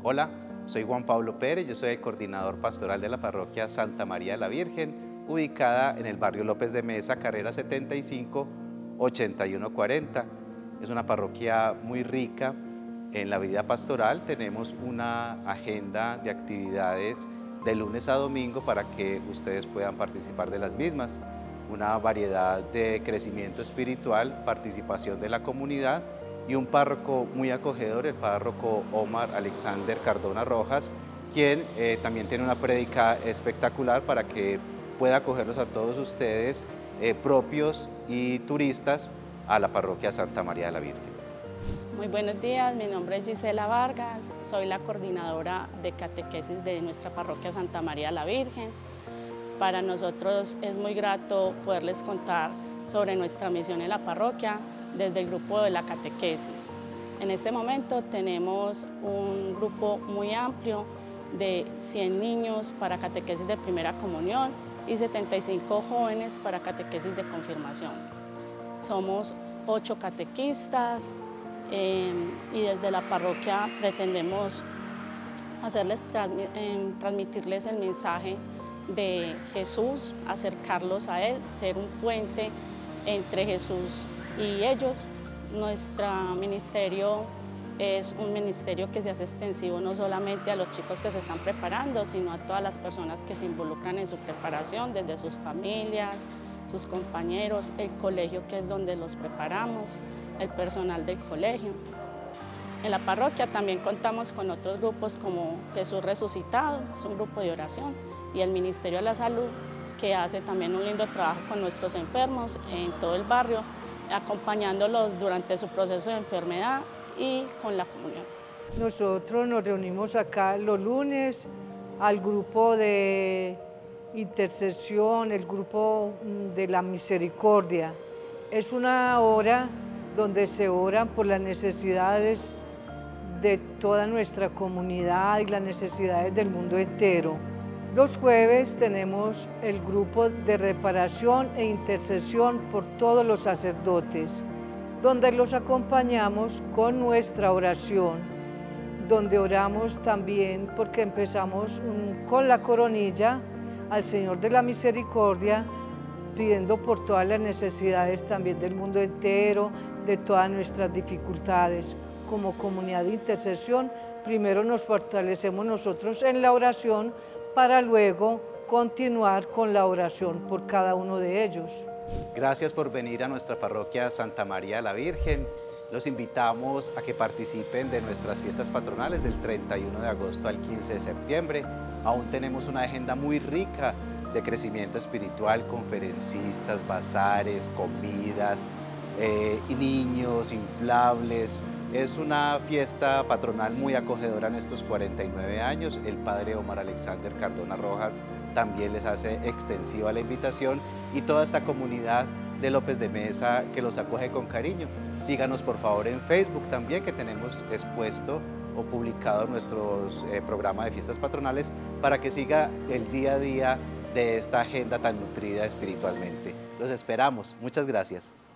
Hola, soy Juan Pablo Pérez, yo soy el coordinador pastoral de la parroquia Santa María de la Virgen, ubicada en el barrio López de Mesa, carrera 75, 8140. Es una parroquia muy rica en la vida pastoral. Tenemos una agenda de actividades de lunes a domingo para que ustedes puedan participar de las mismas. Una variedad de crecimiento espiritual, participación de la comunidad y un párroco muy acogedor, el párroco Omar Alexander Cardona Rojas, quien también tiene una prédica espectacular para que pueda acogerlos a todos ustedes, propios y turistas, a la parroquia Santa María de la Virgen. Muy buenos días, mi nombre es Gisela Vargas, soy la coordinadora de catequesis de nuestra parroquia Santa María de la Virgen. Para nosotros es muy grato poderles contar sobre nuestra misión en la parroquia desde el grupo de la catequesis. En este momento tenemos un grupo muy amplio de 100 niños para catequesis de primera comunión y 75 jóvenes para catequesis de confirmación. Somos 8 catequistas y desde la parroquia pretendemos transmitirles el mensaje de Jesús, acercarlos a Él, ser un puente entre Jesús y ellos. Nuestro ministerio es un ministerio que se hace extensivo no solamente a los chicos que se están preparando, sino a todas las personas que se involucran en su preparación, desde sus familias, sus compañeros, el colegio que es donde los preparamos, el personal del colegio. En la parroquia también contamos con otros grupos como Jesús Resucitado, es un grupo de oración, y el Ministerio de la Salud, que hace también un lindo trabajo con nuestros enfermos en todo el barrio, acompañándolos durante su proceso de enfermedad y con la comunión. Nosotros nos reunimos acá los lunes al grupo de intercesión, el grupo de la misericordia. Es una hora donde se oran por las necesidades de toda nuestra comunidad y las necesidades del mundo entero. Los jueves tenemos el grupo de reparación e intercesión por todos los sacerdotes, donde los acompañamos con nuestra oración, donde oramos también porque empezamos con la coronilla al Señor de la Misericordia, pidiendo por todas las necesidades también del mundo entero, de todas nuestras dificultades. Como comunidad de intercesión, primero nos fortalecemos nosotros en la oración para luego continuar con la oración por cada uno de ellos. Gracias por venir a nuestra parroquia Santa María de la Virgen. Los invitamos a que participen de nuestras fiestas patronales del 31 de agosto al 15 de septiembre. Aún tenemos una agenda muy rica de crecimiento espiritual, conferencistas, bazares, comidas, y niños, inflables. Es una fiesta patronal muy acogedora en estos 49 años. El padre Omar Alexander Cardona Rojas también les hace extensiva la invitación, y toda esta comunidad de López de Mesa que los acoge con cariño. Síganos por favor en Facebook también, que tenemos expuesto o publicado nuestro programa de fiestas patronales para que siga el día a día de esta agenda tan nutrida espiritualmente. Los esperamos. Muchas gracias.